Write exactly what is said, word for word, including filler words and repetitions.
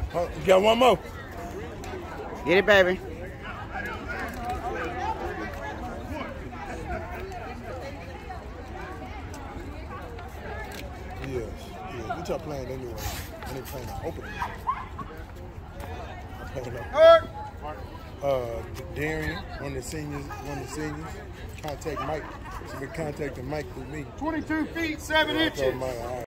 Oh, you got one more. Get it, baby. Yes. Yeah. What y'all playing anyway? I ain't playing the opening. I'm playing the uh Darian, one of the seniors, one of the seniors. Contact Mike. She's been contacting Mike through me. twenty-two feet, seven yeah, inches.